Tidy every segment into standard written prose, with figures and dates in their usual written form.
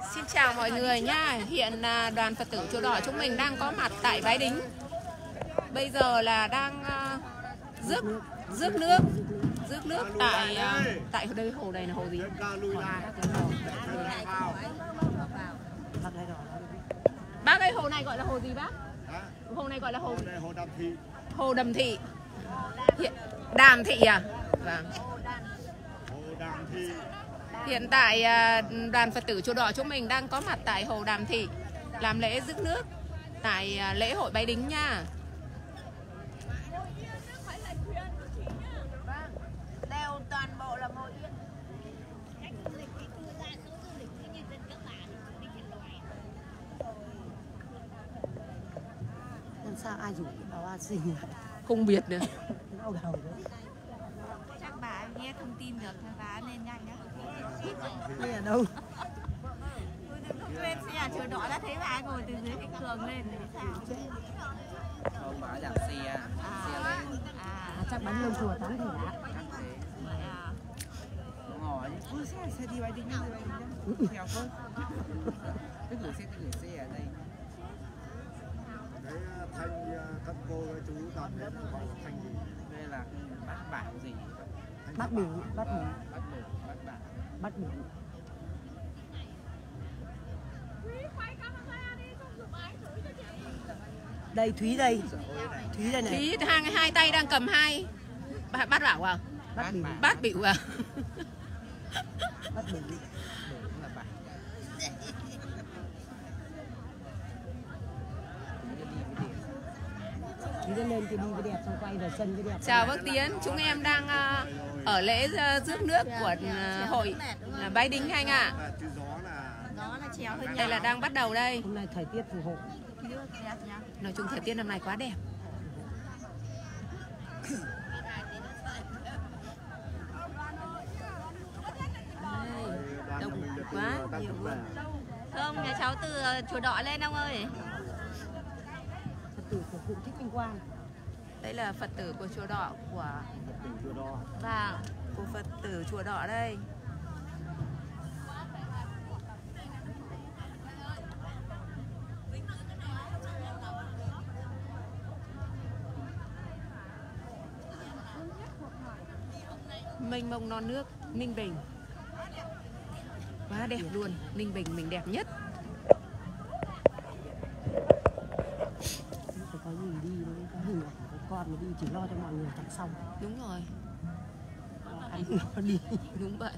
Xin chào mọi người nhá. Hiện đoàn Phật tử Chùa Đỏ chúng mình đang có mặt tại Bái Đính. Bây giờ là đang rước nước tại đây. Hồ này là hồ gì? Bác ơi, hồ này gọi là hồ gì bác? Hồ này gọi là hồ Đàm Thị. Hồ Đàm Thị. Đàm Thị à? Vâng. Hiện tại đoàn Phật tử Chùa Đỏ chúng mình đang có mặt tại hồ Đàm Thị làm lễ rước nước tại lễ hội Bái Đính nha. Đều toàn bộ là một yên. Làm sao ai rủ bảo ai sinh Không biết nữa. đau đầu đấy. Chắc bà nghe thông tin được thì bà nên nhanh nhá. Đây ở đâu? Lúc lên xe Chùa Đỏ đã thấy bà ngồi từ dưới cái cường lên thì sao? Không, bà giảm xe lên. Chắc bánh lông chùa tán thì đã. Ngồi chứ. Xe đi Bái Đính, theo không? Cứ gửi xe ở đây. Cái thanh các cô các chú toàn đến gọi là thanh gì? Đây là bát bảng gì? Bát bỉ. Bát bảng. Đây Thúy đây. Thúy đây này. Thúy hai tay đang cầm hai bát bảo à? Bát bỉu à? Bát bỉ. Thúy lên thì đi cái đẹp xong quay về sân cái đẹp. Chào bác Tiến, chúng em đang ở lễ rước nước của hội Bái Đính anh ạ. Nó là chéo hơi Đây là đang bắt đầu đây. Hôm nay thời tiết phù hộ. Nói chung thời tiết năm nay quá đẹp. Đông quá nhiều luôn. Không, nhà cháu từ Chùa Đỏ lên ông ơi. Phật tử của cụ Thích Minh Quang. Đây là Phật tử của Chùa Đỏ của Phật tử Chùa Đỏ đây. Mênh mông non nước Ninh Bình. Quá đẹp luôn, Ninh Bình mình đẹp nhất. Phải có gì đi đấy, có hình ảnh của con mà đi chỉ lo cho mọi người chẳng xong. Đúng rồi. Ăn nó đi. Đúng vậy.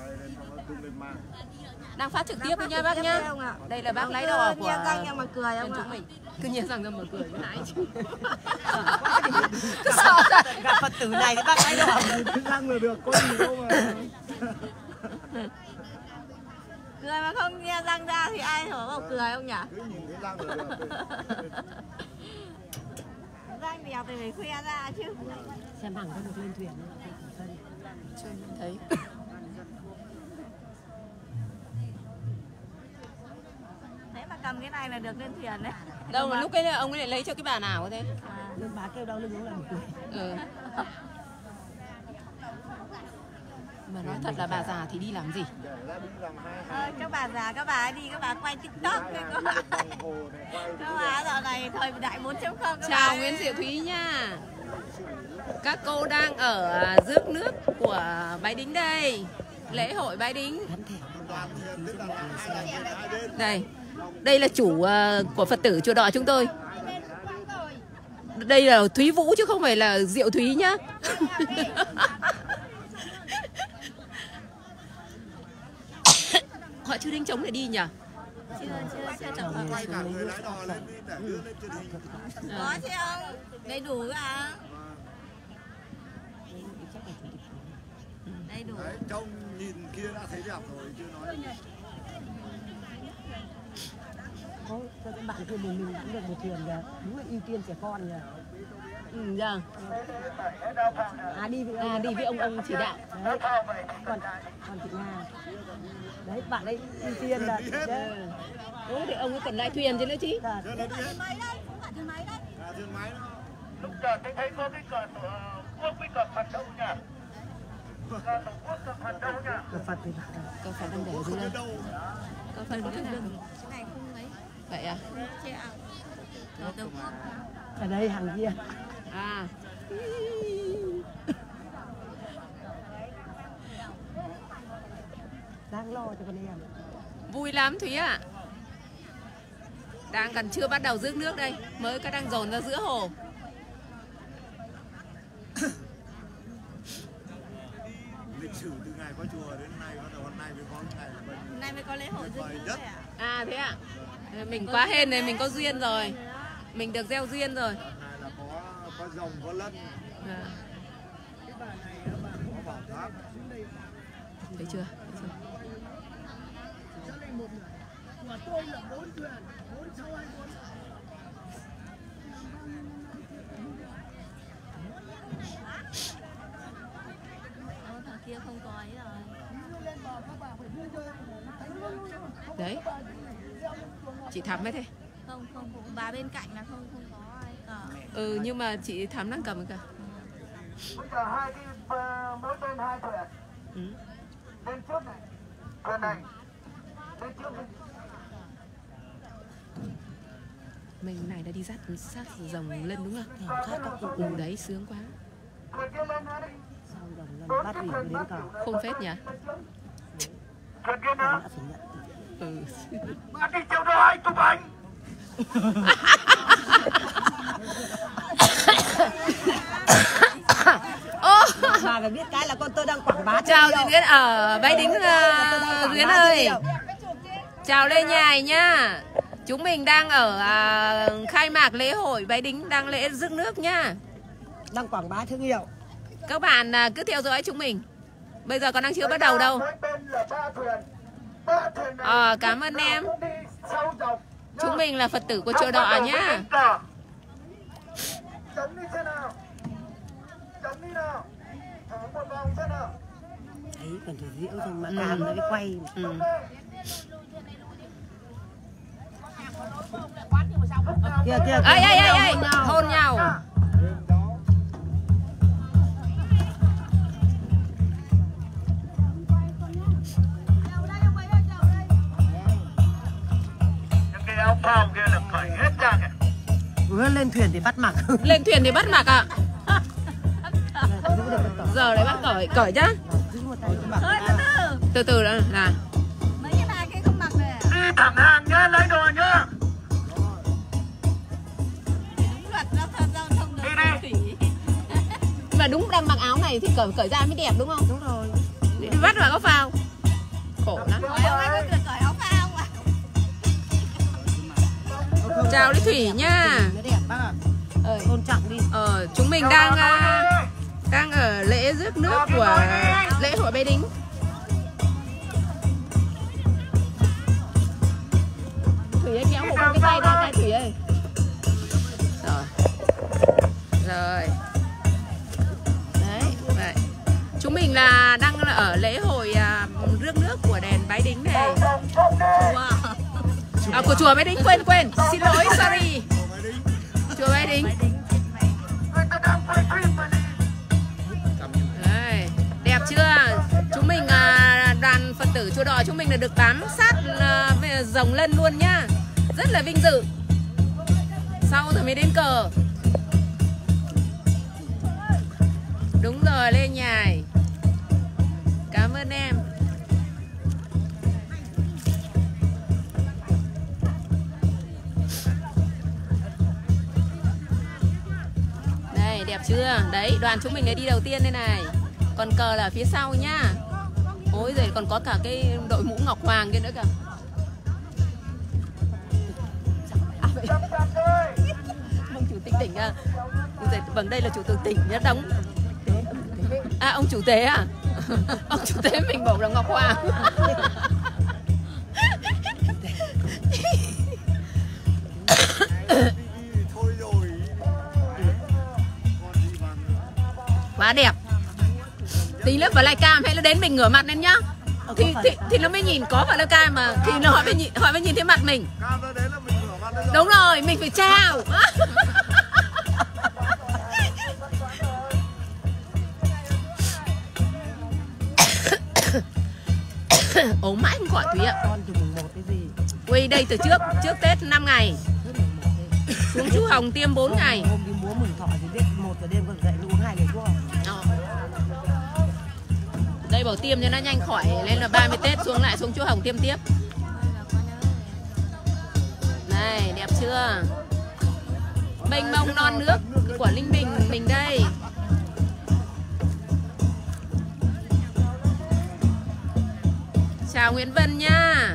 Đang phát trực tiếp đấy nha bác nhá. Đây là bác lái đò của răng mà cười dân chúng mình. Cứ nhớ rằng ra mà cười cái nãy chứ. Cứ sợ gặp Phật tử này thì bác lái đò. Cứ răng là được, có gì đâu mà. Cười mà không nghe răng ra thì ai hổ vào cười không nhỉ? Cứ nhìn thấy răng là được. Răng đẹp thì phải khoe ra chứ. Xem hàng có được lên thuyền không? Chưa nhìn thấy. Thế mà cầm cái này là được lên thuyền đấy. Đâu mà lúc ấy là ông ấy lại lấy cho cái bà nào thế? Lên bà kêu đau lưng cũng là một cười. Ừ. Mà nói thật là bà già thì đi làm gì? Các bà già, các bà ấy đi, các bà quay TikTok đấy các bà. Các bà dạo này thời đại 4.0. Chào Nguyễn Diệu Thúy nha. Các cô đang ở rước nước của Bái Đính đây. Lễ hội Bái Đính. Đây là chủ của Phật tử Chùa Đỏ chúng tôi. Đây là Thúy Vũ chứ không phải là Diệu Thúy nhá. Họ chưa đánh trống để đi nhỉ? Chưa chồng vào quay vào. Có chứ không? Đầy đủ à? Đầy đủ. Đấy, trông nhìn kia đã thấy đẹp rồi, chưa nói. Có cho các bạn kia mình cũng được một thuyền kìa. Đúng là ưu tiên trẻ con kìa. Ừ, dạ. Đi với ông chỉ đạo. Đấy. Còn chị Nga. Đấy, bạn ấy ưu tiên là Đúng thì ông ấy cần lại thuyền chứ nữa chứ. Lúc giờ tôi thấy có cái cờ quốc với cờ Phật đâu nhỉ? Cờ Phật thì Cờ Phật đang để ở dưới đây. Cờ Phật có thực đơn. Cái này không ấy. Vậy à? Chị ạ. Cờ Quốc. ở đây hàng kia. À. Đang lo cho con em. Vui lắm Thúy ạ. Đang còn chưa bắt đầu rước nước đây, mới có đang dồn ra giữa hồ. Lịch sử từ ngày có chùa đến nay bắt đầu hôm nay mới có ngày là bên Hôm nay mới có lễ hội rước nước đấy ạ. À thế ạ? Mình quá hên này, mình có duyên rồi. Mình được gieo duyên rồi. này là có rồng có lân, À. có bảo tháp. Thấy chưa? Thằng kia không có ấy rồi. Đấy. Chị Thắm ấy thế. Không, bà bên cạnh là không có ai cả. Ừ, nhưng mà chị Thắm đang cầm cả. Bây giờ hai cái mỗi bên hai thuyền. Ừ. Lên trước này. Thuyền này. Lên trước này. Mình này đã đi dắt sát rồng lên đúng không? Sát các cụ Ừ, đấy sướng quá. Thuyền kia lên nữa đi. sau dòng lần bắt ủy đến cờ. Không phết nhỉ? Thuyền kia nữa. Đã phải nhận. Ừ. Mà đi chiều đó ai chụp ảnh. Ô, Bà phải biết cái là con tôi đang quảng bá. chào Duyên Duyên ở Bái Đính Duyên ơi. Chào Lê Nhài nhá. Chúng mình đang ở khai mạc lễ hội Bái Đính, đang lễ rước nước nhá. Đang quảng bá thương hiệu. Các bạn cứ theo dõi chúng mình. Bây giờ còn đang chưa bắt đầu đâu. Mỗi bên là ba thuyền. Ba thuyền này. Cảm ơn em. Cũng đi sau dòng. Chúng mình là Phật tử của chùa Đọ nhá. Chống đi xem nào. Chống đi nào. Thở một vòng xem nào. Đấy còn thủ diễu rồi mà làm nó cái quay. Ừ. Kia kia. Ê, hôn nhau. Những cái áo phao kia là cởi hết ra kìa. Vừa lên thuyền thì bắt mặc. Lên thuyền thì bắt mặc ạ. Giờ lại bắt cởi chứ. Từ từ đó là. Mấy cái bà kia không mặc này à? Đi thẳng hàng nhá, lấy đồ nhá. Đúng luật giao thông đường thủy. Mà đúng đang mặc áo này thì cởi ra mới đẹp đúng không? Đúng rồi. Đi bắt vào có phao. Khổ lắm. Hỏi ông ấy có được cởi áo phao không ạ? Chào Lý Thủy nha. Nó đẹp bác ạ. Tôn trọng đi. Chúng mình đang ở lễ rước nước của lễ hội Bái Đính. Thủy ơi kéo một cái tay ra tay Thủy ơi. Rồi. Rồi. Đấy, vậy. Chúng mình là đang ở lễ hội rước nước của đền Bái Đính này. Của chùa Bái Đính, quên. Xin lỗi, sorry. Chùa Bái Đính. Đấy, đẹp chưa? Chúng mình đoàn Phật tử chùa Đọ chúng mình là được bám sát rồng lân luôn nhá. Rất là vinh dự. Sau rồi mới đến cờ. Đúng rồi, Lê Nhài. Cảm ơn em. Đây, đẹp chưa? Đấy, đoàn chúng mình đã đi đầu tiên đây này. Còn cờ là phía sau nhá. Ôi giời, còn có cả cái đội mũ ngọc hoàng kia nữa kìa. Ông chủ tịch tỉnh à? Vâng, đây là chủ tịch tỉnh nhá, đóng. À, ông chủ tế à? Ông chủ tế mình bảo là ngọc hoàng. Quá đẹp. Tí lớp vào livecam hay là đến mình ngửa mặt lên nhá. Thì nó mới nhìn có vào livecam mà. Thì nó họ mới nhìn thấy mặt mình. Đúng rồi, mình phải chào. ốm mãi không khỏi Thúy ạ. Con từ mùng 1 cái gì? Quay đây từ trước Tết 5 ngày. Xuống chú Hồng tiêm 4 ngày. Hôm đi múa Mừng Thọ thì biết 1 giờ đêm con dậy nó uống 2 ngày thuốc. Đây bảo tiêm cho nó nhanh khỏi nên là 30 Tết xuống lại xuống chú Hồng tiêm tiếp. Này đẹp chưa? Mênh mông non nước của Linh Bình mình đây. Chào Nguyễn Vân nha.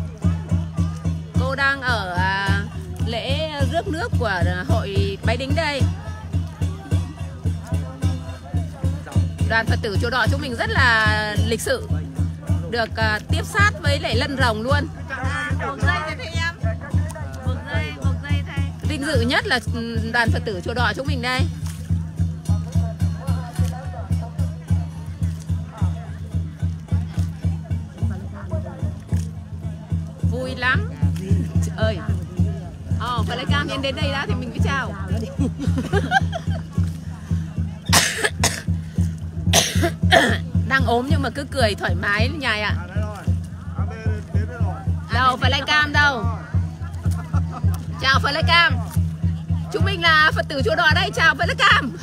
Cô đang ở lễ rước nước của hội Bái Đính đây. Đoàn Phật tử Chùa Đỏ chúng mình rất là lịch sự, được tiếp sát với lại lân rồng luôn. Buộc dây cho thầy em. Buộc dây thầy. Vinh dự nhất là đoàn Phật tử Chùa Đỏ chúng mình đây. Vui lắm. Ơi. Phải lấy cam đến đây đã thì mình mới chào. Đang ốm nhưng mà cứ cười thoải mái nhài ạ. Đâu phải lấy cam đâu. Chào phải lấy cam. Chúng mình là Phật tử Chùa Đỏ đây, chào phải lấy cam.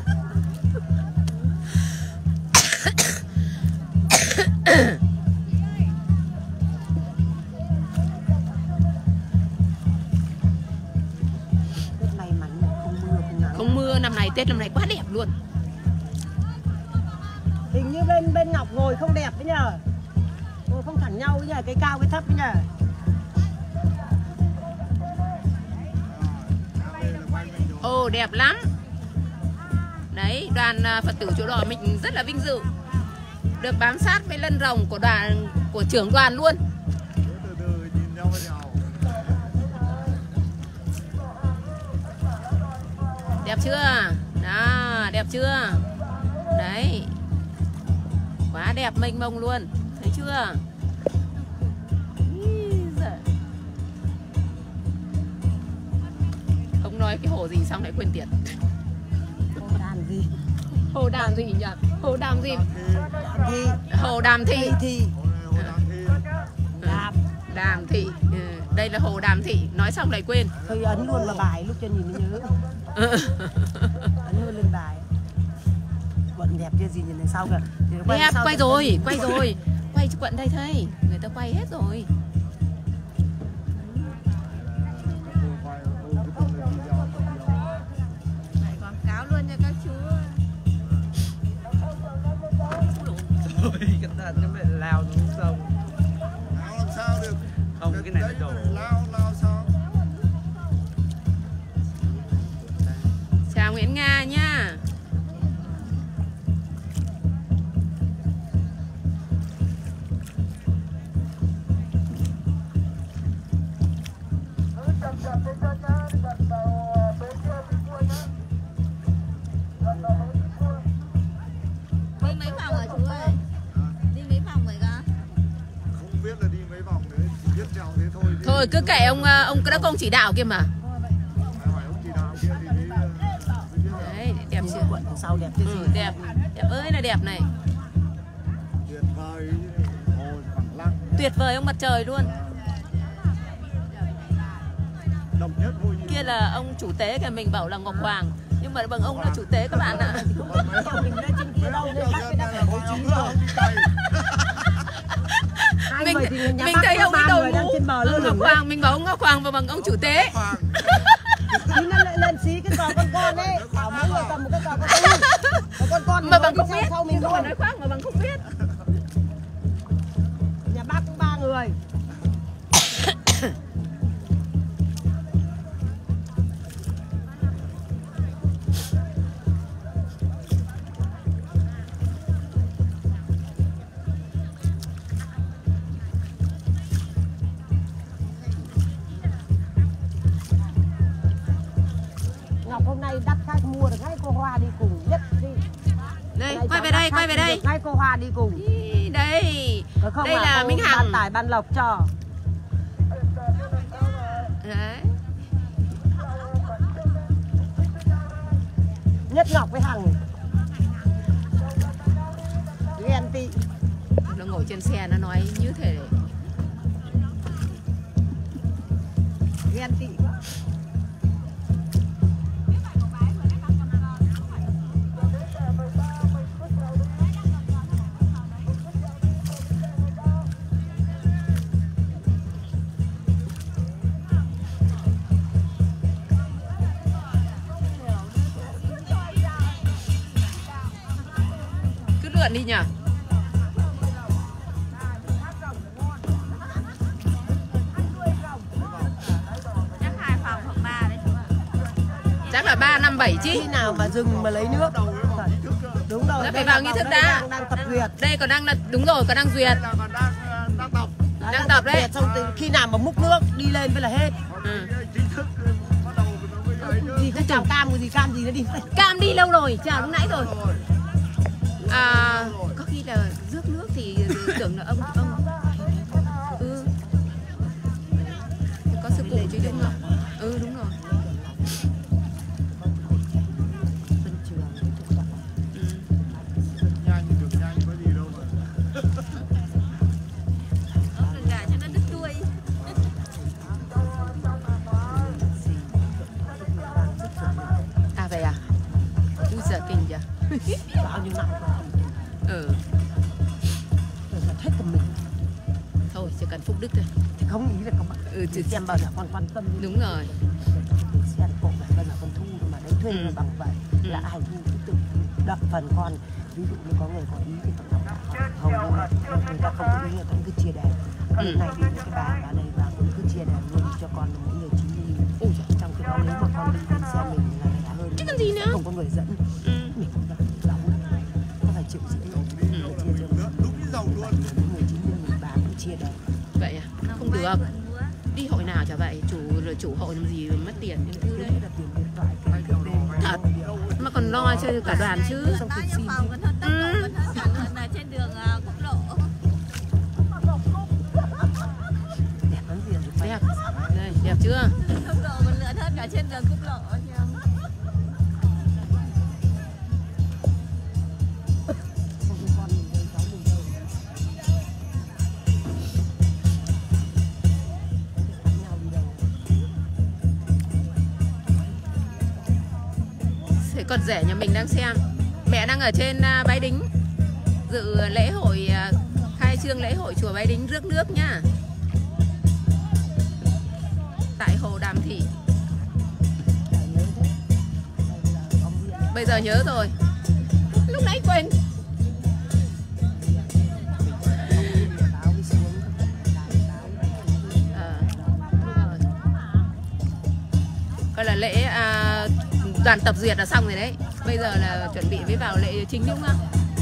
Không mưa, năm nay Tết năm nay quá đẹp luôn. Hình như bên Ngọc ngồi không đẹp đấy nhờ. Ngồi không thẳng nhau với nhờ, cái cao cái thấp với nhờ. Ồ đẹp lắm. Đấy, đoàn Phật tử Chùa Đỏ mình rất là vinh dự được bám sát với lân rồng của đoàn, của trưởng đoàn luôn. Đẹp chưa? Đó, đẹp chưa? Đấy. Quá đẹp mênh mông luôn. Thấy chưa? Không nói cái hồ gì xong lại quên tiền. Hồ Đàm gì? Hồ Đàm gì nhỉ? Hồ Đàm gì? Thị. Hồ Đàm Thị. Đàm Thị. Đây là hồ Đàm Thị. Nói xong lại quên. Thôi ấn luôn vào bài lúc cho nhìn mới nhớ. Ấn luôn lên bài. Quận đẹp kia gì nhìn đằng sau kìa. Đẹp, quay rồi, quay rồi. Quay cho quận đây thôi. Người ta quay hết rồi. Quảng cáo luôn cho các chú. Ôi, cẩn thận nó bị lao xuống sông. Lao làm sao được? Không, cái này nó đổ. Lao sao? Chào Nguyễn Nga nha. Đi mấy vòng hả chú ơi? Đi mấy vòng vậy cơ? Không biết là đi mấy vòng đấy, chỉ biết trèo thế thôi. Thôi cứ kệ ông đã công chỉ đạo kia mà. Hỏi ông chỉ đạo kia thì Đấy, đẹp chưa? Quận đằng sau đẹp cái gì? Đẹp. Đẹp ơi là đẹp này. tuyệt vời, hồ phẳng lặng. Tuyệt vời ông mặt trời luôn. Độc nhất vô nhị. Kia là ông chủ tế kìa, mình bảo là Ngọc Hoàng. Nhưng mà bằng ông là chủ tế các bạn ạ. Mình lên trên kia đâu lên khác cái đắp Bố trí rồi. Mình thấy ông ấy đầu mũ Ngọc Hoàng, mình bảo ông Ngọc Hoàng và bằng ông chủ tế. Đi lên xí cái cò con ấy. Ở mỗi người cầm một cái cò con. Mà bằng không biết. Sau mình Không phải nói khoác mà bằng không biết. Nhà bác cũng 3 người. Ngọc hôm nay đắt khách mua được ngay cô Hoa đi cùng nhất đi. Đây, quay về đây, quay về đây. Ngay cô Hoa đi cùng. Đây. Không Đây là Minh Hằng. Ban tài ban lộc cho. Đấy. Nhất Ngọc với Hằng. Ghen tị. Nó ngồi trên xe nó nói như thế đấy. Ghen tị quá. Cứ lượn đi nhỉ. Chắc là 3, 5, 7 chứ. Khi nào mà dừng mà lấy nước. Đúng rồi. Nó phải vào nghi thức đã. Đang tập duyệt. Đây còn đang là đúng rồi, còn đang duyệt. Đang tập đấy. Xong từ khi nào mà múc nước đi lên với là hết. Gì không chào cam gì nó đi. Cam đi lâu rồi, chào lúc nãy rồi. Có khi là rước nước thì tưởng là ông có sư cụ chứ đúng không? Đúng rồi. Vậy à? Úi giời kinh chưa? Bao nhiêu năm rồi. Rồi hết cả mình. Thôi chỉ cần phúc đức thôi. Thì không nghĩ là các bạn thì xem bao giờ con quan tâm. Đúng rồi. Xem cổ này bao giờ con thu mà đấy thuê là bằng vậy. Là ai thu cứ tự đập phần con. Ví dụ như có người có ý thì hầu như người ta không có ý, người ta cứ chia đèn. Hôm nay đi với cái bà này bà cũng cứ chia đèn luôn cho con mỗi người 90.000. Trong cái đó nếu mà con đi trên xe mình là rẻ hơn. Chứ còn gì nữa? Không có người dẫn. Mình không dẫn lắm. Có phải chịu gì đâu. Chia cho đúng như dầu luôn. Người 90.000 bà cũng chia đèn. Vậy à? Không được. Đi hội nào chả vậy, chủ hội làm gì mất tiền những thứ đấy. Thật. Mà còn lo cho cả đoàn chứ. Bao nhiêu phòng còn hơn tốc độ còn hơn cả lượn là trên đường quốc lộ. Đẹp lắm gì rồi. Đẹp. Đây, đẹp chưa? Tốc độ còn lượn hơn cả trên đường quốc lộ. Con rể nhà mình đang xem. Mẹ đang ở trên Bái Đính dự lễ hội khai trương lễ hội chùa Bái Đính rước nước nhá. Tại hồ Đàm Thị. Bây giờ nhớ rồi. Lúc nãy quên. Coi là lễ đoàn tập duyệt là xong rồi đấy. Bây giờ là chuẩn bị với vào lễ chính đúng không?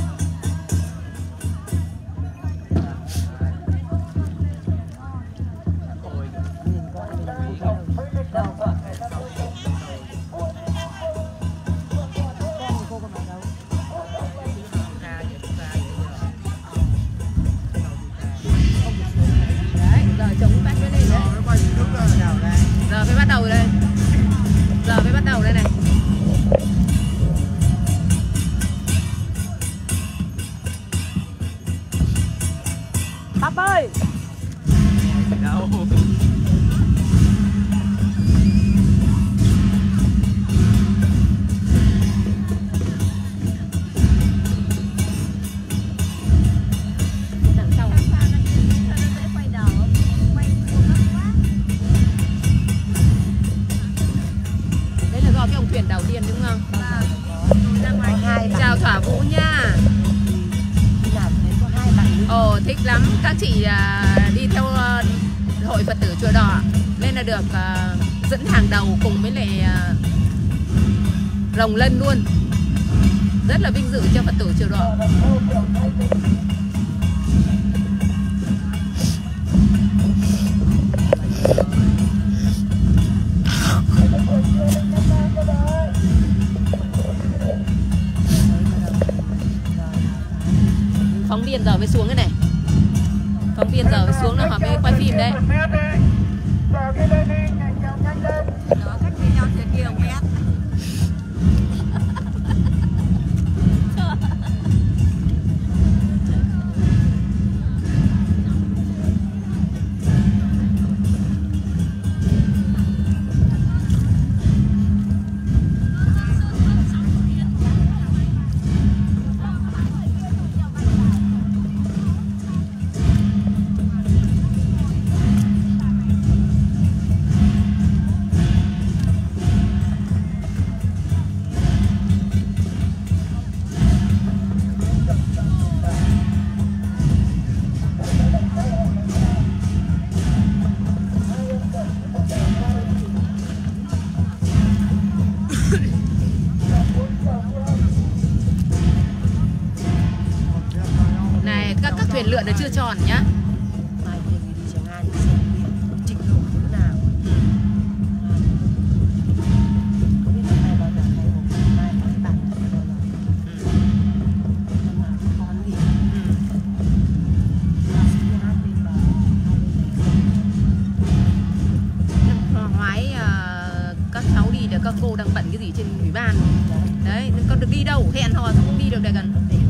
Đấy, giờ chống bắt cái này đấy. Giờ phải bắt đầu đây. Giờ mới bắt đầu đây này. Bác ơi. Đâu. Đằng sau. Quay đầu. Quay Đấy là do cái ông thuyền đầu tiên đúng không? Chào Thỏa Vũ nha. Ồ, thích lắm. Các chị đi theo hội Phật tử Chùa Đỏ nên là được dẫn hàng đầu cùng với lại Rồng Lân luôn. Rất là vinh dự cho Phật tử Chùa Đỏ. Phóng viên giờ mới xuống cái này. Phóng viên giờ mới xuống là họ mới quay phim đấy. Đó, cách đi nhau trên km. chưa tròn nhá. Mai kia đi Trường An đi xem biển trình độ thế nào. Không biết hôm nay bao giờ hay hôm mai các bạn bao giờ. Nhưng mà con đi. Ngoái các cháu đi để các cô đang bận cái gì trên ủy ban đấy, nên con được đi đâu, hẹn hò sao không đi được để gần.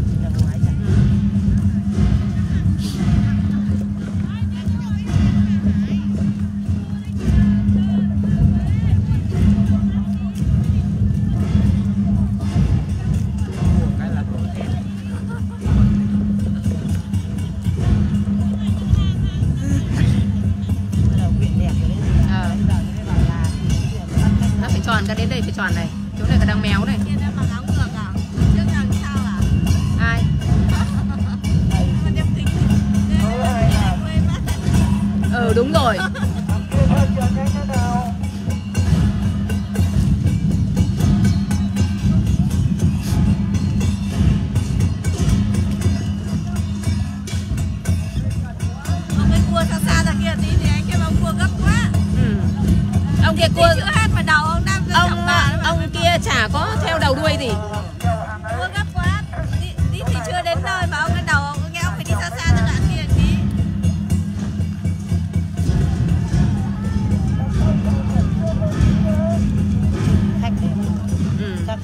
Nó phải tròn, cái đến đây phải tròn này, chỗ này cái đang méo này. Ai? Ừ đúng rồi. Ông kia cua chưa hết mà đầu ông đang ông kia chả có theo đầu đuôi gì. Cua gấp quá. Đi thì chưa đến nơi mà ông cái đầu ông nghe ông phải đi xa xa từ đoạn kia tí. Khách đến. Chắc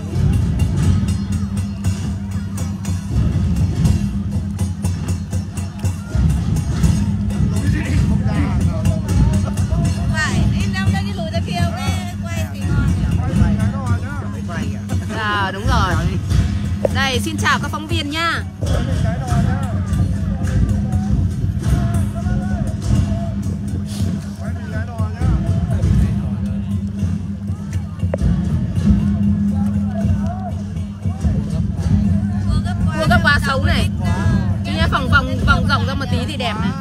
đúng rồi. Đây, xin chào các phóng viên nha. Cua gấp quá xấu này. Chứ nhá, vòng rộng ra một tí thì đẹp này.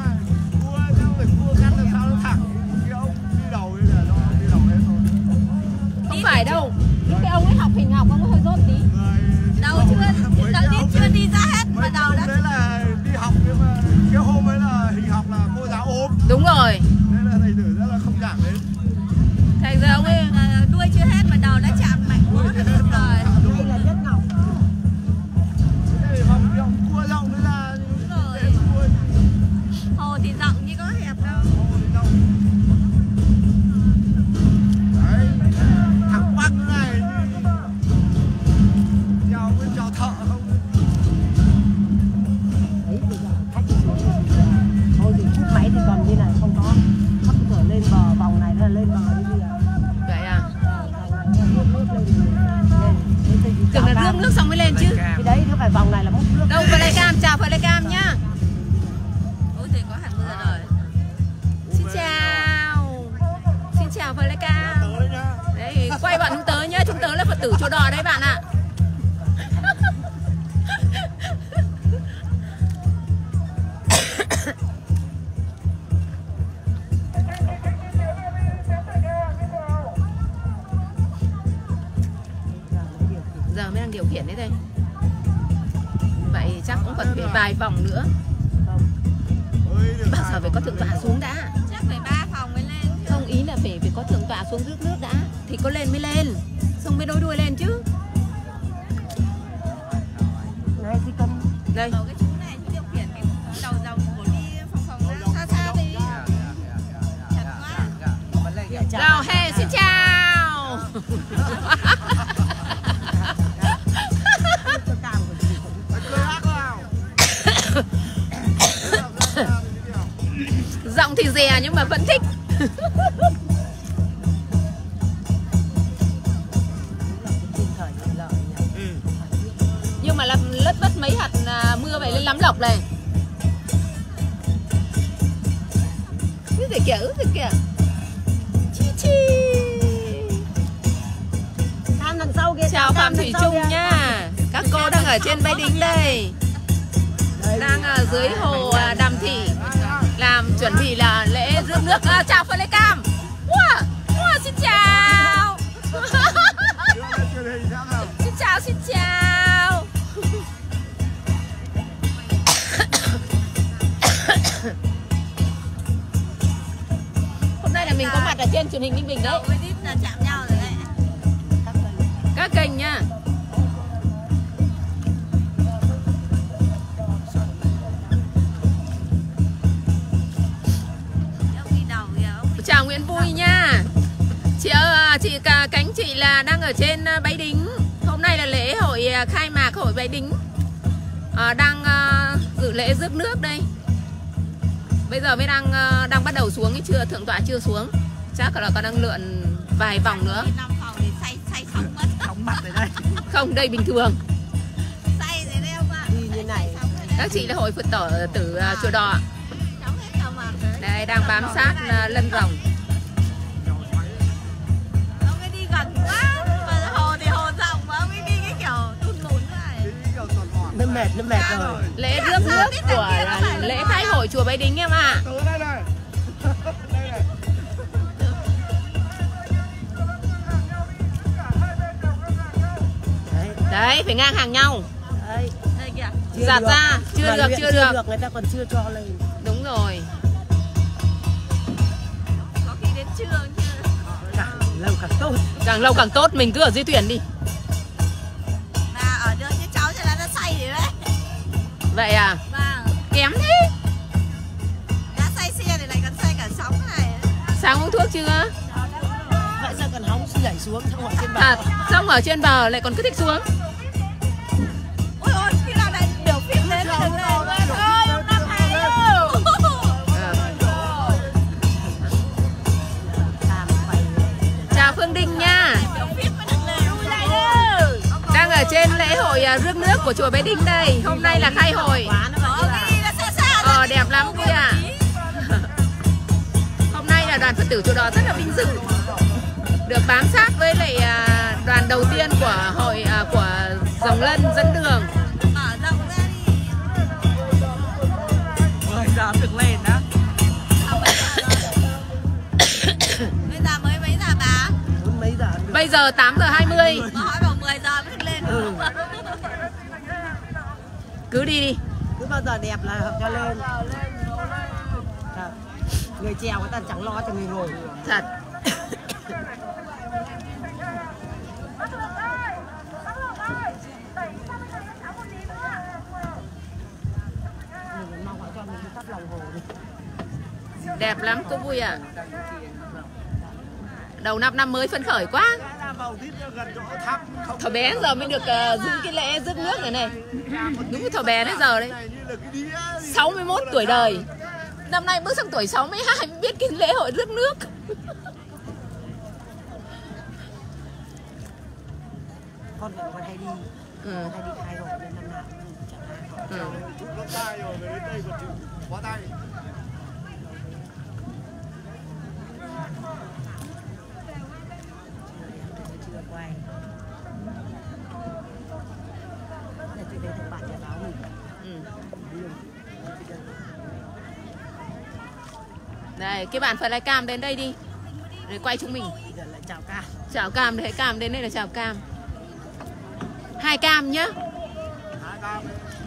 Không phải đâu. Lúc cái ông ấy học hình học ông ấy hơi rốt tí. Đầu chưa đi ra hết mà đầu đã. Đấy là đi học nhưng mà cái hôm ấy là hình học là cô giáo ốm. Đúng rồi. Nên là thầy tử rất là không giảng đến. Thành ra ông ấy đuôi chưa hết mà đầu đã chạm mạnh quá rồi. đây là Nhất Ngọc. Đây vòng cua rộng nữa là dễ cua. Hồ thì rộng nhưng có hẹp đâu. Hồ thì rộng. Đấy, thẳng băng thế này. Chào với chào thợ không? Đấy bây giờ khách xuống thôi thì phút máy thì còn như này không có. Khách có lên bờ vòng này là lên bờ đi bây giờ. vậy à? Tưởng là rước nước xong mới lên chứ. Cái đấy nó phải vòng này là múc nước. Đâu Flycam, chào Flycam nhá. Ôi thì có hạt mưa rồi. Xin chào Flycam. Đấy, quay bọn chúng tớ nhá, chúng tớ là Phật tử Chùa Đỏ đấy bạn ạ. Giờ mới đang điều khiển đấy đây. Vậy chắc cũng còn phải vài vòng nữa. Bao giờ phải có thượng tọa xuống đã. Chắc phải 3 phòng mới lên. Không, ý là phải có thượng tọa xuống rước nước đã thì có lên mới lên, xong mới đôi đuôi lên chứ. Này thì cầm Đây. Đầu cái chú này chú điều khiển cái đầu của đi phòng ra xa đi. Chặt quá. Nào, hey, xin chào. Giọng thì dè nhưng mà vẫn thích. Nhưng mà làm lất vất mấy hạt mưa vậy lên lắm lọc này. Cái gì kìa, Chi chi. đằng sau kia. Chào Phạm Thủy Trung nha. Các cô đang ở trên Bái Đính đây. Đang ở dưới hồ Đàm Thị làm chuẩn bị là lễ rước nước. Chào Flycam. Wow, xin chào. Xin chào. mình có mặt ở trên truyền hình Ninh Bình đấy. Với đít là chạm nhau rồi đấy. Các kênh nhá. Chào Nguyễn Vui nha. Chị Cánh chị là đang ở trên Bái Đính. Hôm nay là lễ hội khai mạc hội Bái Đính. Đang dự lễ rước nước đây. Bây giờ mới đang bắt đầu xuống, chưa thượng tọa chưa xuống. Chắc là còn đang lượn vài vòng nữa. Không, đây bình thường. Đi như này. Các chị là hội Phật tử Chùa Đò. Đây đang bám sát lân rồng. Ông ấy đi gần quá, mà hồ thì hồ rộng mà ông ấy đi cái kiểu tụt lùn này. Nó mệt rồi. Lễ rước nước của lễ khai hội chùa Bái Đính em ạ. Đấy, phải ngang hàng nhau. Đấy. Đây kìa. Giạt ra, chưa được. Người ta còn chưa cho lên. Đúng rồi. Có khi đến trưa chứ. Càng lâu càng tốt. Càng lâu càng tốt, mình cứ ở dưới thuyền đi. Mà ở đây cái cháu cho nó say rồi đấy. Vậy à? Vâng. Kém thế. Đã say xe thì lại còn say cả sóng này. Sáng uống thuốc chưa? Vậy sao còn hóng nhảy xuống xong ở trên bờ. À, xong ở trên bờ lại còn cứ thích xuống. Ôi ôi, khi nào lại biểu phim lên thì đừng lên. Ôi, năm hai đâu. Chào Phương Đinh nha. Đang ở trên lễ hội rước nước của chùa Bái Đính đây. Hôm nay là khai hội. Đẹp lắm vui ạ. Hôm nay là đoàn Phật tử Chùa Đò rất là vinh dự được bám sát với lại đoàn đầu tiên của hội của Rồng Lân dẫn đường. Mở rộng ra đi. 10 giờ được lên đó. Bây giờ mới mấy giờ bà? Mấy giờ? Bây giờ 8:20. Bà hỏi bảo 10 giờ mới lên. Cứ đi đi. Cứ bao giờ đẹp là họ cho lên. Người chèo người ta chẳng lo cho người ngồi. Thật. Đẹp lắm cô Vui ạ. Đầu năm mới phấn khởi quá. Thỏ bé giờ mới được giữ cái lễ rước nước này này. Đúng thỏ bé đến giờ đấy. 61 tuổi đời. Năm nay bước sang tuổi 62 mới biết cái lễ hội rước nước. Con hay đi. Hay đi khai hội đến năm nào chẳng hạn. Lúc tay rồi đến đây còn chịu quá tay. Chưa quay. Để chị thấy thằng bạn nhà báo mình. Đây, cái bạn phải lại cam đến đây đi. Để quay chúng mình. Giờ lại chào Cam. Chào Cam, để Cam đến đây là chào Cam. 2 Cam nhá. 2 Cam.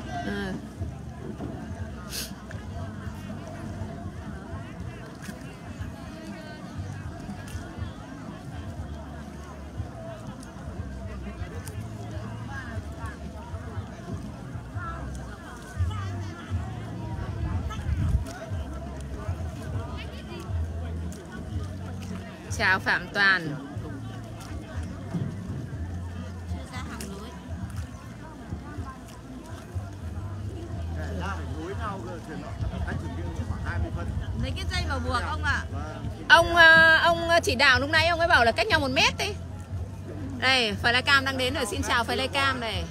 Chào Phạm Toàn. Lấy cái dây vào buộc ông ạ. Ông chỉ đạo lúc nãy ông ấy bảo là cách nhau 1 mét đi. Đây, Phải Lai Cam đang đến rồi. Xin chào Phải Lai Cam này.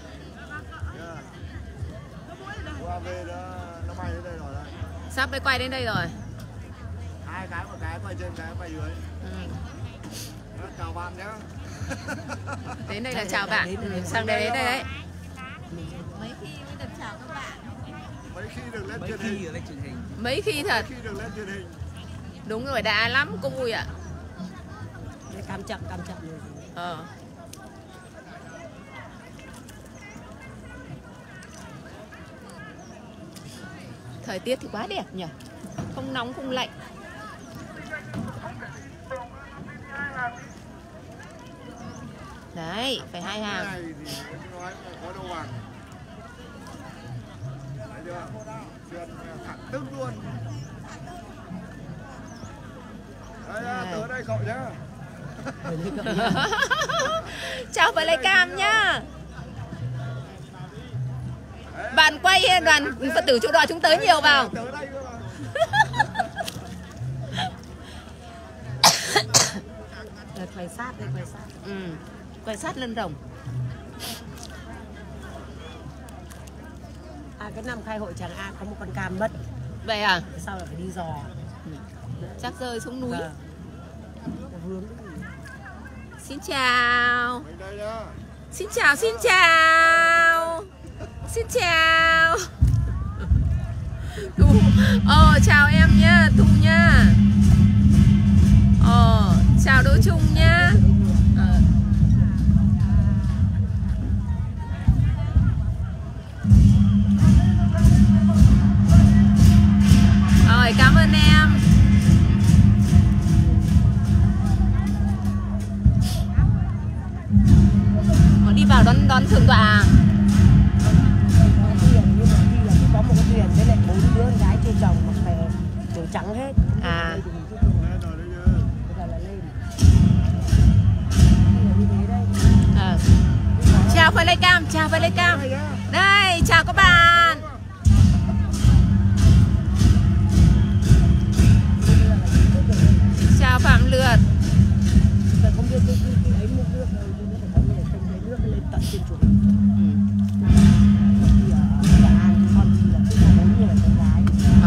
Sắp mới quay đến đây rồi. 2 cái, 1 cái quay trên, cái quay dưới. Chào bạn nhé. Đến đây là chào bạn. Sang đây đến đây đấy. Mấy khi mới được chào các bạn. Mấy khi được lên truyền hình. Mấy khi thật. Mấy khi được lên truyền hình. Đúng rồi, đã lắm cô Vui ạ. Cam chậm rồi. Thời tiết thì quá đẹp nhỉ. Không nóng không lạnh. Đấy, phải 2 hàng. Cái này thì nói có đâu bằng. Thấy chưa? Sườn thẳng tưng luôn. Đây, tớ đây cậu nhá. Chào với Cam nhá. Bạn quay đoàn Phật tử Chỗ Đỏ chúng tới nhiều vào. Tớ đây cơ mà. Quay sát đây, quay sát. Quay sát lân rồng. Cái năm khai hội Tràng An có một con cam mất. Vậy à? Sau lại phải đi dò. Chắc rơi xuống núi. Vướng. Xin chào. Đây nhá. Xin chào, xin chào. Xin chào. Chào em nhá, Thu nhá. Chào Đỗ Trung nhá. Rồi, cảm ơn em. Đi vào đón thượng tọa à? Có một cái thuyền với lại 4 đứa con gái chơi chồng mặc về kiểu trắng hết. À. Chào với Cam, chào với Cam. Đây, chào các bạn. Chào Phạm Lượt. Không biết cái ấy nước đâu, không lấy nước lên tận trên chuồng. Con gì là cứ 4 người con gái.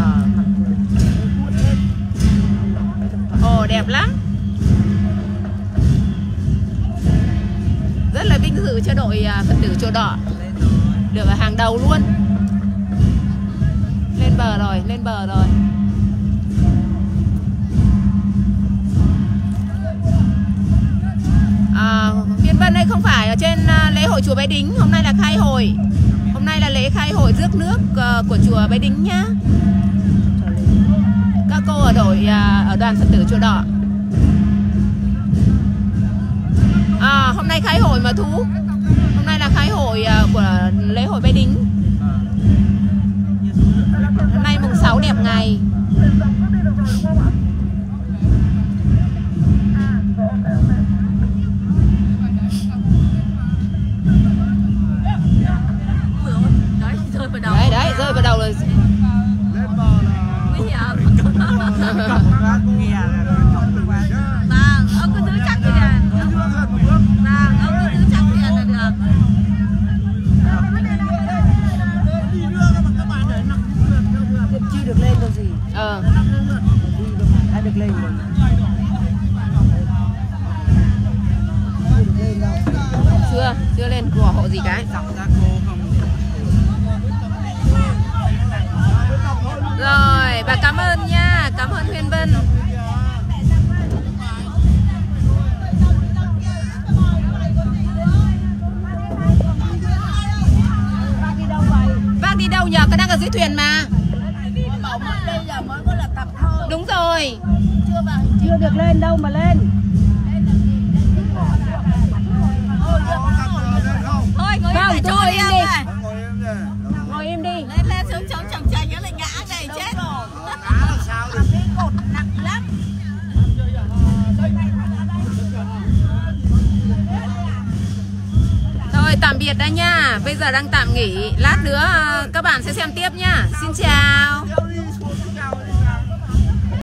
Đẹp lắm. Rất là vinh dự cho đội Phật tử Chỗ Đỏ được ở hàng đầu luôn. Lên bờ rồi, lên bờ rồi. Viên Vân đây không phải ở trên lễ hội chùa Bái Đính. Hôm nay là khai hội. Hôm nay là lễ khai hội rước nước của chùa Bái Đính nhá. Các cô ở đội ở đoàn Phật tử Chỗ Đỏ. Hôm nay khai hội mà Thú. Hôm nay là khai hội của lễ hội Bái Đính. Hôm nay mùng 6 đẹp ngày. Đấy, rơi vào đầu rồi. Lên bờ là Nguy hiểm. Vâng, ông cứ giữ chắc thuyền. Vâng, ông cứ giữ chắc thuyền là được. Chi được lên đâu gì. Đã được lên rồi. Chưa lên của hộ gì cái. Rồi, và cảm ơn nha, cảm ơn Huyền Vân. Vác đi đâu nhờ, cái đang ở dưới thuyền mà. Đây giờ mới có là tập thôi. Đúng rồi. Chưa được lên đâu mà lên. Thôi ngồi Vâng, im thôi em đi. này. Ngồi im đi. Lên xuống chống chồng chành nó lại ngã này chết. Cái cột nặng lắm. Thôi tạm biệt đã nha. Bây giờ đang tạm nghỉ. Lát nữa các bạn sẽ xem tiếp nha. Xin chào.